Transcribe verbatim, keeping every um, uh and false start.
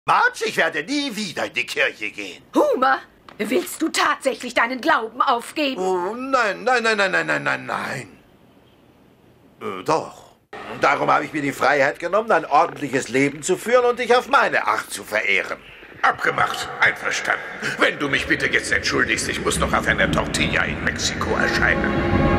Marge, ich werde nie wieder in die Kirche gehen. Homer, willst du tatsächlich deinen Glauben aufgeben? Oh, nein, nein, nein, nein, nein, nein, nein, nein. Äh, doch. Darum habe ich mir die Freiheit genommen, ein ordentliches Leben zu führen und dich auf meine Art zu verehren. Abgemacht. Einverstanden. Wenn du mich bitte jetzt entschuldigst, ich muss noch auf einer Tortilla in Mexiko erscheinen.